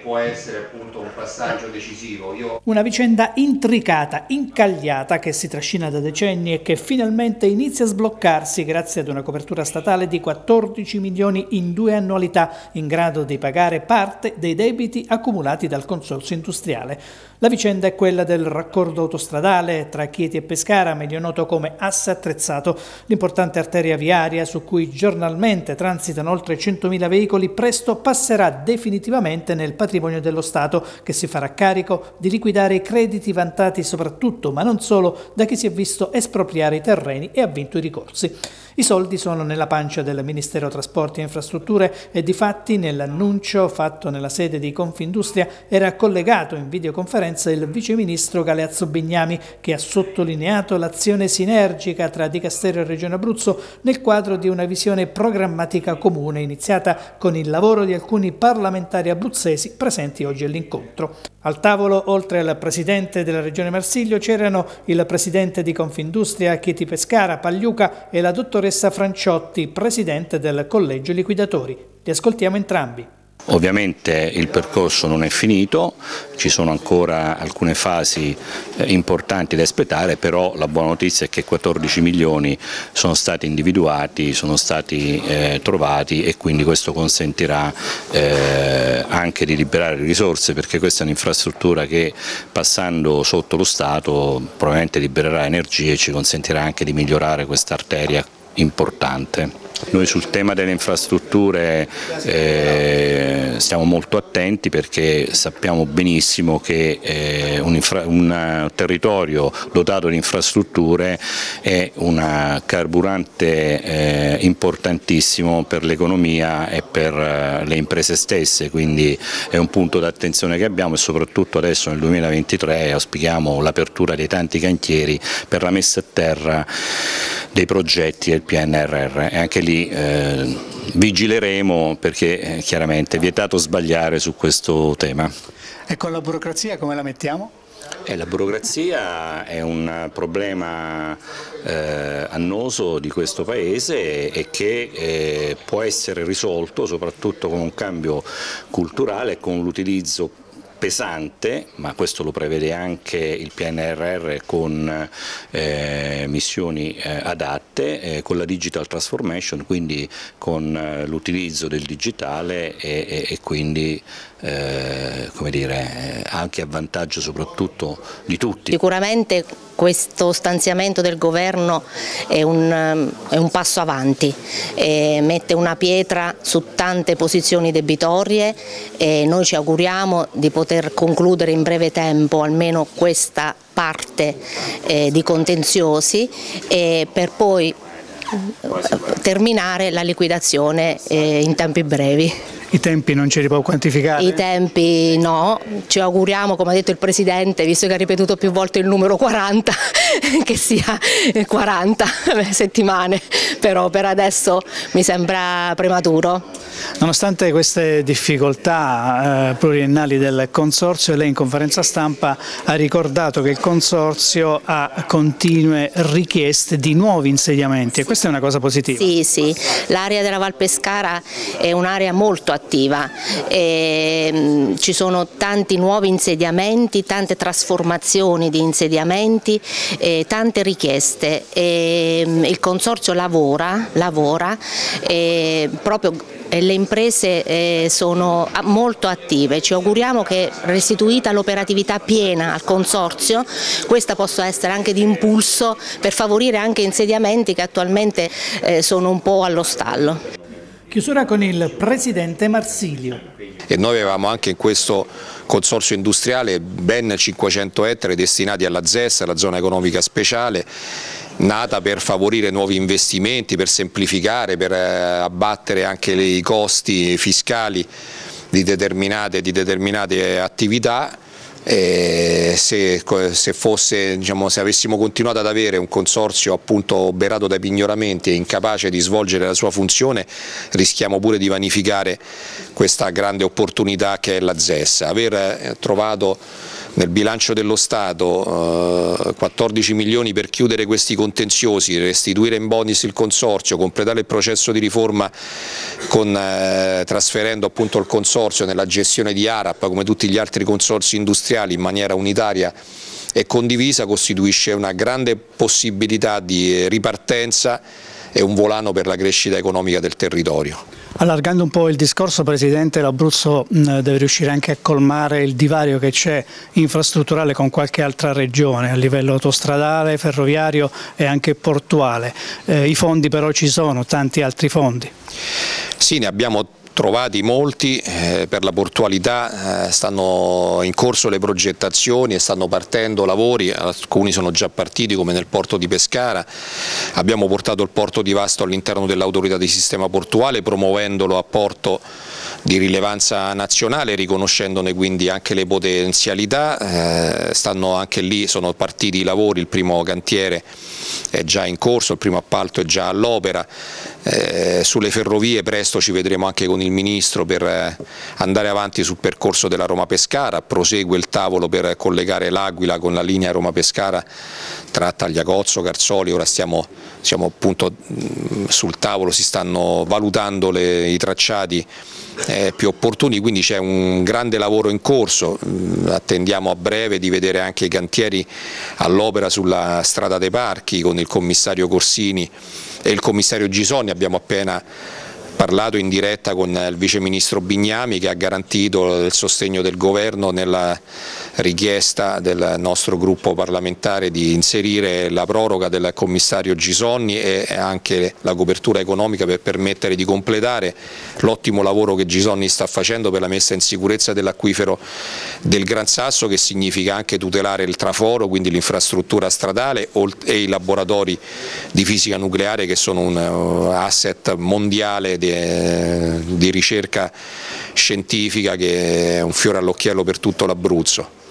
può essere appunto un passaggio decisivo. Una vicenda intricata, incagliata, che si trascina da decenni e che finalmente inizia a sbloccarsi grazie ad una copertura statale di 14 milioni in 2 annualità, in grado di pagare parte dei debiti accumulati dal consorzio industriale. La vicenda è quella del raccordo autostradale tra Chieti e Pescara, meglio noto come Asse Attrezzato, l'importante arteria viaria su cui giornalmente transitano oltre 100.000 veicoli, presto passerà definitivamente nel patrimonio dello Stato, che si farà carico di liquidare i crediti vantati soprattutto, ma non solo, da chi si è visto espropriare i terreni e ha vinto i ricorsi. I soldi sono nella pancia del Ministero Trasporti e Infrastrutture e difatti nell'annuncio fatto nella sede di Confindustria era collegato in videoconferenza il viceministro Galeazzo Bignami, che ha sottolineato l'azione sinergica tra Dicastero e Regione Abruzzo nel quadro di una visione programmatica comune iniziata con il lavoro di alcuni parlamentari abruzzesi presenti oggi all'incontro. Al tavolo, oltre al presidente della Regione Marsiglio, c'erano il presidente di Confindustria Chieti Pescara, Pagliuca, e la dottoressa Franciotti, presidente del Collegio Liquidatori. Li ascoltiamo entrambi. Ovviamente il percorso non è finito, ci sono ancora alcune fasi importanti da espletare, però la buona notizia è che 14 milioni sono stati individuati, sono stati trovati e quindi questo consentirà anche di liberare risorse, perché questa è un'infrastruttura che passando sotto lo Stato probabilmente libererà energie e ci consentirà anche di migliorare questa arteria importante. Noi sul tema delle infrastrutture stiamo molto attenti, perché sappiamo benissimo che un territorio dotato di infrastrutture è un carburante importantissimo per l'economia e per le imprese stesse, quindi è un punto d'attenzione che abbiamo, e soprattutto adesso nel 2023 auspichiamo l'apertura dei tanti cantieri per la messa a terra dei progetti del PNRR, e anche lì vigileremo, perché chiaramente è vietato sbagliare su questo tema. E con la burocrazia come la mettiamo? La burocrazia è un problema annoso di questo Paese e che può essere risolto soprattutto con un cambio culturale e con l'utilizzo pesante, ma questo lo prevede anche il PNRR con missioni adatte, con la digital transformation, quindi con l'utilizzo del digitale e quindi come dire, anche a vantaggio soprattutto di tutti. Sicuramente questo stanziamento del governo è un passo avanti, mette una pietra su tante posizioni debitorie e noi ci auguriamo di poter concludere in breve tempo almeno questa parte di contenziosi per poi terminare la liquidazione in tempi brevi. I tempi non ce li può quantificare? I tempi no, ci auguriamo, come ha detto il Presidente, visto che ha ripetuto più volte il numero 40, che sia 40 settimane, però per adesso mi sembra prematuro. Nonostante queste difficoltà pluriennali del Consorzio, lei in conferenza stampa ha ricordato che il Consorzio ha continue richieste di nuovi insediamenti e questa è una cosa positiva. Sì, l'area della Val Pescara è un'area molto attiva, ci sono tanti nuovi insediamenti, tante trasformazioni di insediamenti, tante richieste. Il Consorzio lavora proprio. Le imprese sono molto attive, ci auguriamo che restituita l'operatività piena al Consorzio questa possa essere anche di impulso per favorire anche insediamenti che attualmente sono un po' allo stallo. Chiusura con il Presidente Marsiglio. E noi avevamo anche in questo consorzio industriale ben 500 ettari destinati alla ZES, la zona economica speciale, nata per favorire nuovi investimenti, per semplificare, per abbattere anche i costi fiscali di determinate attività. Se avessimo continuato ad avere un consorzio appunto oberato da pignoramenti e incapace di svolgere la sua funzione, rischiamo pure di vanificare questa grande opportunità che è la ZES. Aver trovato nel bilancio dello Stato 14 milioni per chiudere questi contenziosi, restituire in bonus il consorzio, completare il processo di riforma trasferendo appunto il consorzio nella gestione di ARAP come tutti gli altri consorzi industriali in maniera unitaria e condivisa, costituisce una grande possibilità di ripartenza e un volano per la crescita economica del territorio. Allargando un po' il discorso, Presidente, l'Abruzzo deve riuscire anche a colmare il divario che c'è infrastrutturale con qualche altra regione a livello autostradale, ferroviario e anche portuale. I fondi però ci sono, tanti altri fondi. Sì, ne abbiamo trovati molti, per la portualità stanno in corso le progettazioni e stanno partendo lavori, alcuni sono già partiti come nel porto di Pescara. Abbiamo portato il porto di Vasto all'interno dell'autorità di sistema portuale promuovendolo a porto di rilevanza nazionale, riconoscendone quindi anche le potenzialità. Stanno anche lì, sono partiti i lavori, il primo cantiere è già in corso, il primo appalto è già all'opera. Sulle ferrovie presto ci vedremo anche con il Ministro per andare avanti sul percorso della Roma-Pescara, prosegue il tavolo per collegare l'Aquila con la linea Roma-Pescara tra Tagliacozzo, Carzoli. Ora siamo appunto sul tavolo, si stanno valutando i tracciati più opportuni, quindi c'è un grande lavoro in corso. Attendiamo a breve di vedere anche i cantieri all'opera sulla strada dei Parchi con il commissario Corsini e il commissario Gisonni. Abbiamo appena parlato in diretta con il vice ministro Bignami che ha garantito il sostegno del governo nella richiesta del nostro gruppo parlamentare di inserire la proroga del commissario Gisonni e anche la copertura economica per permettere di completare l'ottimo lavoro che Gisonni sta facendo per la messa in sicurezza dell'acquifero del Gran Sasso, che significa anche tutelare il traforo, quindi l'infrastruttura stradale e i laboratori di fisica nucleare che sono un asset mondiale di ricerca scientifica che è un fiore all'occhiello per tutto l'Abruzzo.